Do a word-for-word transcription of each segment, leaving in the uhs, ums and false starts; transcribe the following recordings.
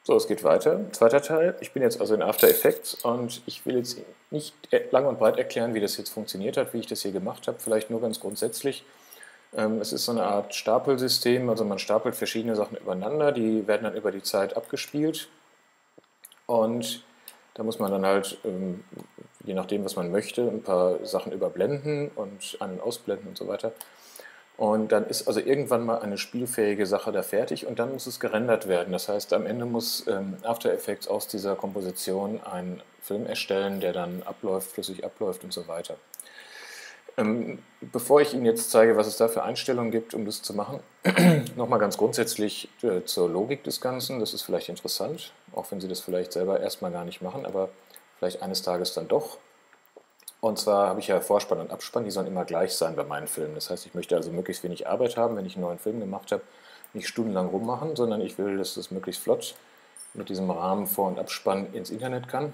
So, es geht weiter. Zweiter Teil. Ich bin jetzt also in After Effects und ich will jetzt nicht lang und breit erklären, wie das jetzt funktioniert hat, wie ich das hier gemacht habe. Vielleicht nur ganz grundsätzlich. Es ist so eine Art Stapelsystem, also man stapelt verschiedene Sachen übereinander, die werden dann über die Zeit abgespielt. Und da muss man dann halt, je nachdem, was man möchte, ein paar Sachen überblenden und an- und ausblenden und so weiter. Und dann ist also irgendwann mal eine spielfähige Sache da fertig und dann muss es gerendert werden. Das heißt, am Ende muss ähm, After Effects aus dieser Komposition einen Film erstellen, der dann abläuft, flüssig abläuft und so weiter. Ähm, bevor ich Ihnen jetzt zeige, was es da für Einstellungen gibt, um das zu machen, nochmal ganz grundsätzlich äh, zur Logik des Ganzen. Das ist vielleicht interessant, auch wenn Sie das vielleicht selber erstmal gar nicht machen, aber vielleicht eines Tages dann doch. Und zwar habe ich ja Vorspann und Abspann, die sollen immer gleich sein bei meinen Filmen. Das heißt, ich möchte also möglichst wenig Arbeit haben, wenn ich einen neuen Film gemacht habe, nicht stundenlang rummachen, sondern ich will, dass das möglichst flott mit diesem Rahmen Vor- und Abspann ins Internet kann.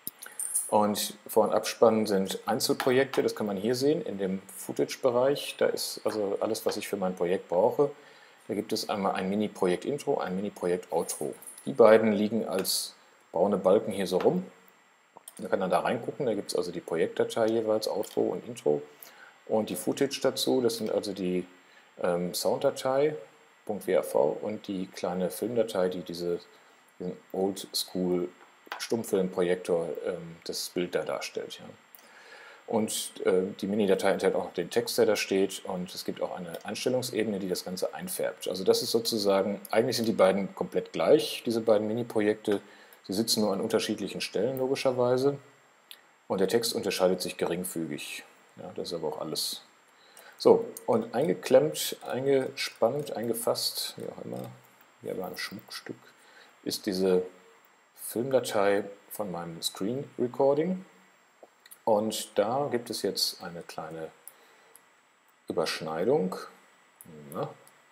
Und Vor- und Abspann sind Einzelprojekte, das kann man hier sehen, in dem Footage-Bereich. Da ist also alles, was ich für mein Projekt brauche. Da gibt es einmal ein Mini-Projekt Intro, ein Mini-Projekt Outro. Die beiden liegen als braune Balken hier so rum. Man kann dann da reingucken, da gibt es also die Projektdatei jeweils, Outro und Intro und die Footage dazu, das sind also die ähm, Sounddatei, .wav und die kleine Filmdatei, die diese, diesen Oldschool Stummfilmprojektor ähm, das Bild da darstellt. Ja. Und äh, die Mini-Datei enthält auch noch den Text, der da steht, und es gibt auch eine Einstellungsebene, die das Ganze einfärbt. Also das ist sozusagen, eigentlich sind die beiden komplett gleich, diese beiden Mini-Projekte. Sie sitzen nur an unterschiedlichen Stellen, logischerweise. Und der Text unterscheidet sich geringfügig. Ja, das ist aber auch alles. So, und eingeklemmt, eingespannt, eingefasst, wie auch immer, wie beim Schmuckstück, ist diese Filmdatei von meinem Screen Recording. Und da gibt es jetzt eine kleine Überschneidung. Ja,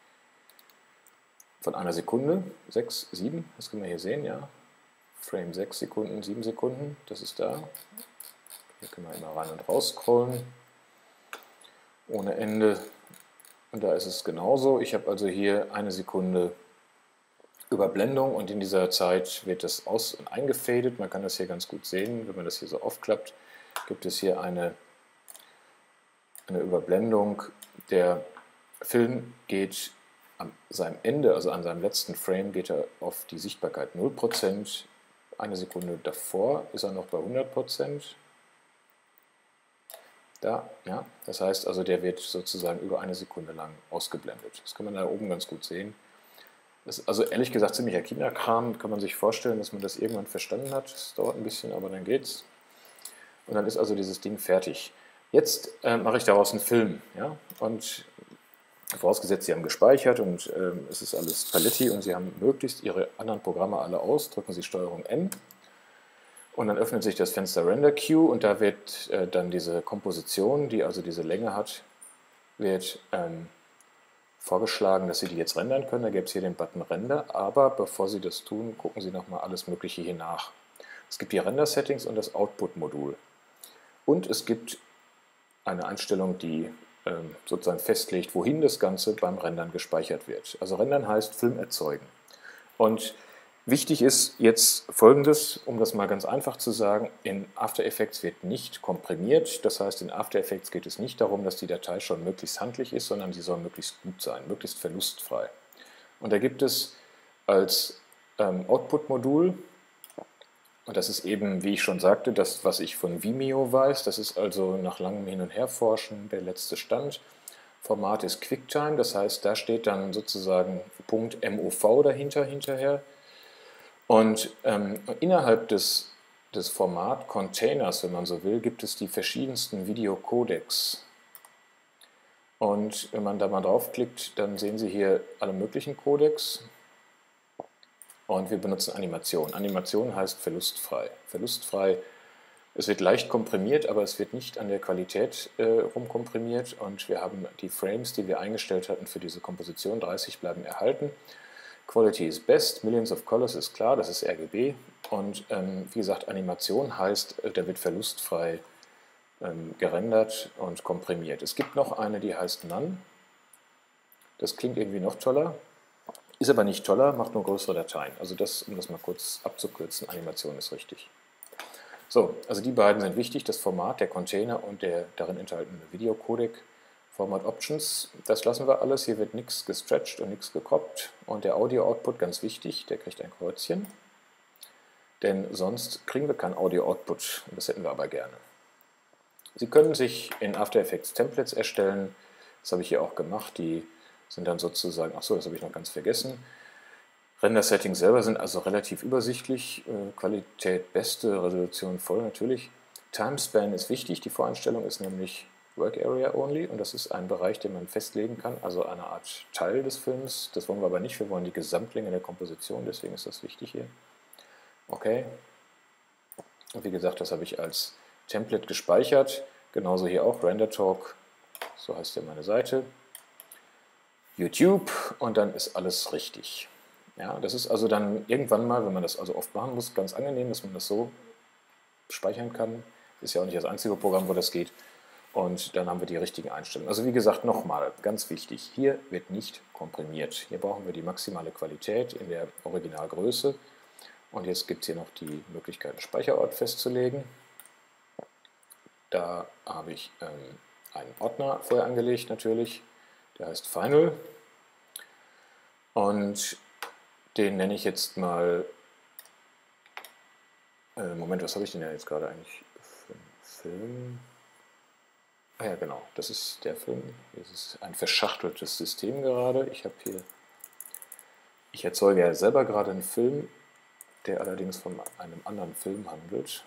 von einer Sekunde, sechs, sieben, das können wir hier sehen, ja. Frame sechs Sekunden, sieben Sekunden, das ist da. Hier können wir immer rein und raus scrollen, ohne Ende. Und da ist es genauso. Ich habe also hier eine Sekunde Überblendung und in dieser Zeit wird das aus- und eingefadet. Man kann das hier ganz gut sehen, wenn man das hier so aufklappt, gibt es hier eine, eine Überblendung. Der Film geht an seinem Ende, also an seinem letzten Frame, geht er auf die Sichtbarkeit null Prozent. Eine Sekunde davor ist er noch bei hundert Prozent. Da, ja, das heißt also, der wird sozusagen über eine Sekunde lang ausgeblendet. Das kann man da oben ganz gut sehen. Das ist also ehrlich gesagt ziemlicher Kinderkram, kann man sich vorstellen, dass man das irgendwann verstanden hat. Das dauert ein bisschen, aber dann geht's. Und dann ist also dieses Ding fertig. Jetzt äh, mache ich daraus einen Film. Ja? Und vorausgesetzt, Sie haben gespeichert und äh, es ist alles Paletti und Sie haben möglichst Ihre anderen Programme alle aus, drücken Sie Steuerung N. Und dann öffnet sich das Fenster Render Queue und da wird äh, dann diese Komposition, die also diese Länge hat, wird ähm, vorgeschlagen, dass Sie die jetzt rendern können. Da gibt es hier den Button Render, aber bevor Sie das tun, gucken Sie nochmal alles Mögliche hier nach. Es gibt die Render-Settings und das Output-Modul. Und es gibt eine Einstellung, die ähm, sozusagen festlegt, wohin das Ganze beim Rendern gespeichert wird. Also Rendern heißt Film erzeugen. Und wichtig ist jetzt Folgendes, um das mal ganz einfach zu sagen: In After Effects wird nicht komprimiert. Das heißt, in After Effects geht es nicht darum, dass die Datei schon möglichst handlich ist, sondern sie soll möglichst gut sein, möglichst verlustfrei. Und da gibt es als ähm, Output-Modul, und das ist eben, wie ich schon sagte, das, was ich von Vimeo weiß, das ist also nach langem Hin- und Herforschen der letzte Stand. Format ist QuickTime, das heißt, da steht dann sozusagen .mov dahinter hinterher. Und ähm, innerhalb des, des Format-Containers, wenn man so will, gibt es die verschiedensten Videocodecs. Und wenn man da mal draufklickt, dann sehen Sie hier alle möglichen Codecs. Und wir benutzen Animation. Animation heißt verlustfrei. Verlustfrei, es wird leicht komprimiert, aber es wird nicht an der Qualität äh, rumkomprimiert. Und wir haben die Frames, die wir eingestellt hatten für diese Komposition, dreißig bleiben erhalten. Quality is best, Millions of Colors ist klar, das ist R G B. Und ähm, wie gesagt, Animation heißt, der wird verlustfrei ähm, gerendert und komprimiert. Es gibt noch eine, die heißt None. Das klingt irgendwie noch toller. Ist aber nicht toller, macht nur größere Dateien. Also das, um das mal kurz abzukürzen, Animation ist richtig. So, also die beiden sind wichtig, das Format, der Container und der darin enthaltene Videocodec. Format Options, das lassen wir alles, hier wird nichts gestretched und nichts gekroppt. Und der Audio-Output, ganz wichtig, der kriegt ein Kreuzchen. Denn sonst kriegen wir keinen Audio-Output, das hätten wir aber gerne. Sie können sich in After Effects Templates erstellen, das habe ich hier auch gemacht, die sind dann sozusagen, achso, das habe ich noch ganz vergessen. Render-Settings selber sind also relativ übersichtlich, Qualität beste, Resolution voll natürlich. Timespan ist wichtig, die Voreinstellung ist nämlich Work Area Only und das ist ein Bereich, den man festlegen kann, also eine Art Teil des Films. Das wollen wir aber nicht, wir wollen die Gesamtlänge der Komposition, deswegen ist das wichtig hier. Okay. Und wie gesagt, das habe ich als Template gespeichert, genauso hier auch RenderTalk, so heißt ja meine Seite. YouTube und dann ist alles richtig. Ja, das ist also dann irgendwann mal, wenn man das also oft machen muss, ganz angenehm, dass man das so speichern kann. Ist ja auch nicht das einzige Programm, wo das geht. Und dann haben wir die richtigen Einstellungen. Also wie gesagt, nochmal, ganz wichtig, hier wird nicht komprimiert. Hier brauchen wir die maximale Qualität in der Originalgröße. Und jetzt gibt es hier noch die Möglichkeit, einen Speicherort festzulegen. Da habe ich ähm, einen Ordner vorher angelegt natürlich. Der heißt Final und den nenne ich jetzt mal, äh, Moment, was habe ich denn jetzt gerade eigentlich für einen Film? Ah ja, genau, das ist der Film. Das ist ein verschachteltes System gerade. Ich habe hier, ich erzeuge ja selber gerade einen Film, der allerdings von einem anderen Film handelt.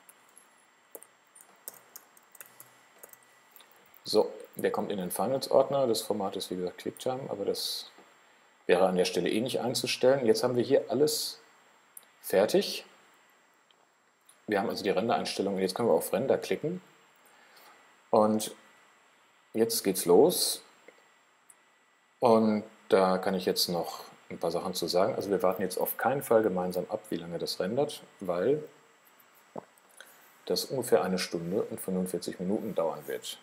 So, der kommt in den Finals-Ordner, das Format ist wie gesagt QuickTime, aber das wäre an der Stelle eh nicht einzustellen. Jetzt haben wir hier alles fertig. Wir haben also die Render-Einstellungen, jetzt können wir auf Render klicken. Und jetzt geht's los. Und da kann ich jetzt noch ein paar Sachen zu sagen. Also wir warten jetzt auf keinen Fall gemeinsam ab, wie lange das rendert, weil das ungefähr eine Stunde und fünfundvierzig Minuten dauern wird.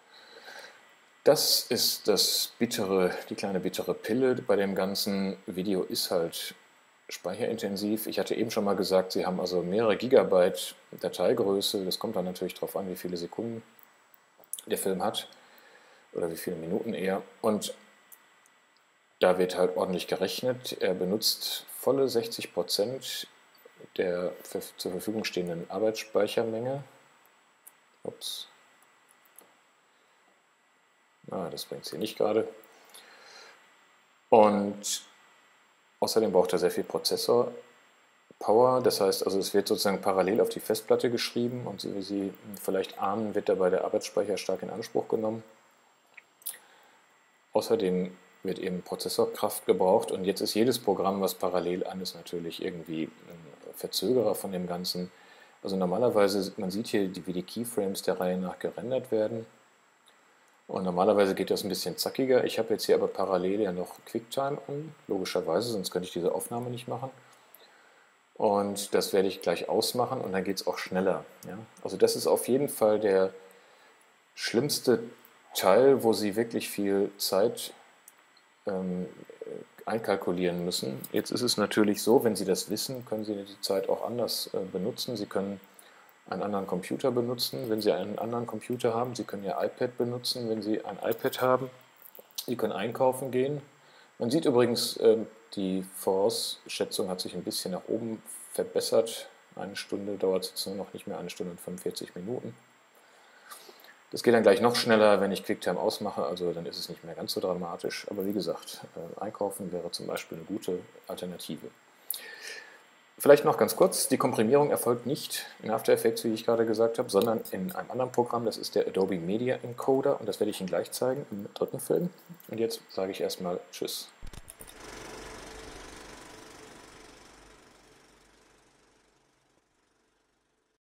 Das ist das bittere, die kleine bittere Pille bei dem ganzen Video ist halt speicherintensiv. Ich hatte eben schon mal gesagt, Sie haben also mehrere Gigabyte Dateigröße. Das kommt dann natürlich darauf an, wie viele Sekunden der Film hat oder wie viele Minuten eher. Und da wird halt ordentlich gerechnet. Er benutzt volle sechzig Prozent der zur Verfügung stehenden Arbeitsspeichermenge. Ups. Ah, das bringt es hier nicht gerade. Und außerdem braucht er sehr viel Prozessor-Power. Das heißt, also es wird sozusagen parallel auf die Festplatte geschrieben und wie Sie vielleicht ahnen, wird dabei der Arbeitsspeicher stark in Anspruch genommen. Außerdem wird eben Prozessorkraft gebraucht und jetzt ist jedes Programm, was parallel an ist, natürlich irgendwie ein Verzögerer von dem Ganzen. Also normalerweise, man sieht hier, wie die Keyframes der Reihe nach gerendert werden. Und normalerweise geht das ein bisschen zackiger. Ich habe jetzt hier aber parallel ja noch QuickTime an, logischerweise, sonst könnte ich diese Aufnahme nicht machen. Und das werde ich gleich ausmachen und dann geht es auch schneller. Ja? Also das ist auf jeden Fall der schlimmste Teil, wo Sie wirklich viel Zeit ähm, einkalkulieren müssen. Jetzt ist es natürlich so, wenn Sie das wissen, können Sie die Zeit auch anders äh, benutzen. Sie können einen anderen Computer benutzen, wenn Sie einen anderen Computer haben. Sie können Ihr iPad benutzen, wenn Sie ein iPad haben. Sie können einkaufen gehen. Man sieht übrigens, die Vorausschätzung hat sich ein bisschen nach oben verbessert. Eine Stunde dauert es jetzt nur noch nicht mehr, eine Stunde und fünfundvierzig Minuten. Das geht dann gleich noch schneller, wenn ich QuickTime ausmache, also dann ist es nicht mehr ganz so dramatisch. Aber wie gesagt, einkaufen wäre zum Beispiel eine gute Alternative. Vielleicht noch ganz kurz, die Komprimierung erfolgt nicht in After Effects, wie ich gerade gesagt habe, sondern in einem anderen Programm, das ist der Adobe Media Encoder und das werde ich Ihnen gleich zeigen im dritten Film. Und jetzt sage ich erstmal Tschüss.